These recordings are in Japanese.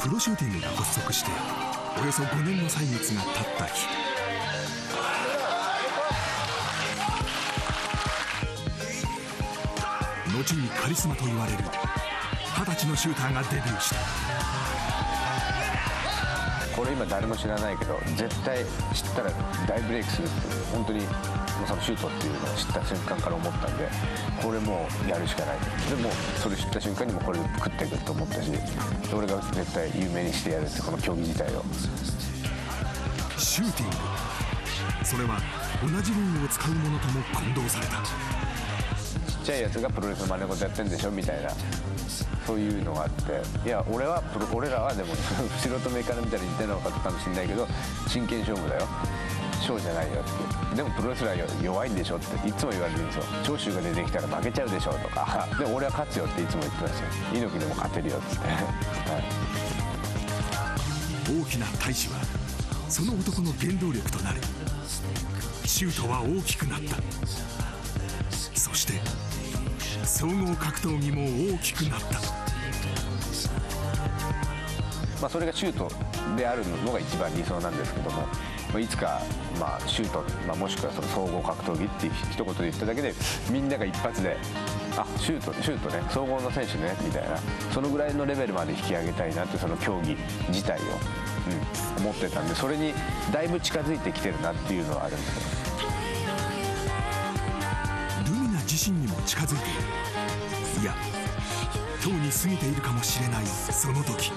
プロシューティングが発足しておよそ5年の歳月が経った日、後にカリスマと言われる20歳のシューターがデビューした。 これ今誰も知らないけど、絶対知ったら大ブレイクするって本当にそのシュートっていうのを知った瞬間から思ったんで、これもうやるしかない。でもそれ知った瞬間にもこれで食っていくと思ったし、俺が絶対有名にしてやるってこの競技自体を。 シューティング、それは同じルールを使うものとも混同された。 ちっちゃいやつがプロレスの真似事やってんでしょみたいな、そういうのがあって、いや俺らはでも素人目から見たら似てるのかもしれないけど、真剣勝負だよ、ショーじゃないよって。でもプロレスラー弱いんでしょっていつも言われるんですよ。長州が出てきたら負けちゃうでしょとか、でも俺は勝つよっていつも言ってますよ。猪木でも勝てるよって、はい、 大きな大志はその男の原動力となる。シュートは大きくなった。そして総合格闘技も大きくなった。 まあそれがシュートであるのが一番理想なんですけども、いつかまあシュート、もしくはその総合格闘技って一言で言っただけでみんなが一発で、あ、シュートね、総合の選手ねみたいな、そのぐらいのレベルまで引き上げたいなって、その競技自体を、思ってたんで、それにだいぶ近づいてきてるなっていうのはあるんですよ。 ルミナ自身にも近づいている。いや、とうに過ぎているかもしれないその時。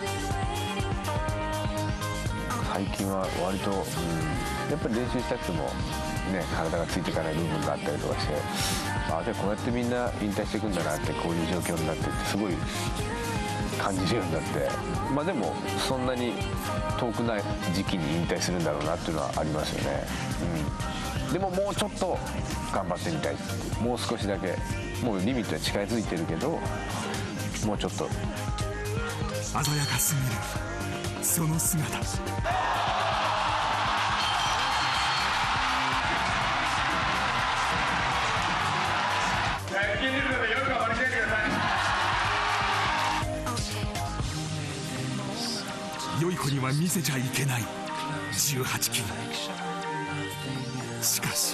最近は割と、やっぱり練習したくてもね、体がついていかない部分があったりとかして、でこうやってみんな引退していくんだなって、こういう状況になってってすごい感じるようになって、でもそんなに遠くない時期に引退するんだろうなっていうのはありますよね。でももうちょっと頑張ってみたいっていう、もう少しだけ、もうリミットは近づいてるけど、もうちょっと鮮やかすぎるその姿。良い子には見せちゃいけない18キロ。しかし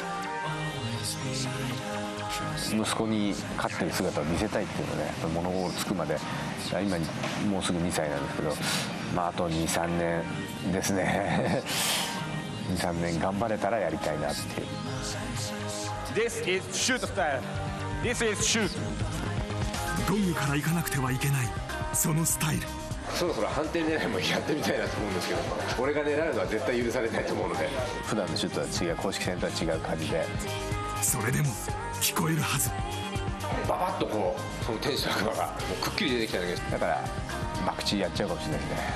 息子に勝ってる姿を見せたいっていうのね、物心つくまで、今もうすぐ2歳なんですけど、あと 2,3 年ですね2,3 年頑張れたらやりたいなっていう。 This is shoot style. This is shoot. ゴングから行かなくてはいけないそのスタイル。 そろそろ判定狙いもやってみたいなと思うんですけど、俺が狙うのは絶対許されないと思うので、普段のシュートは違う、公式戦とは違う感じで。 それでも聞こえるはず。 ババッとこう、その天使の悪魔がもうくっきり出てきただけだから、博打やっちゃうかもしれないですね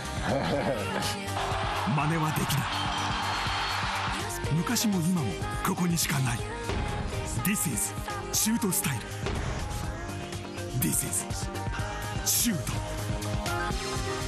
真似はできない。昔も今もここにしかない。 This is シュートスタイル。 This is シュート。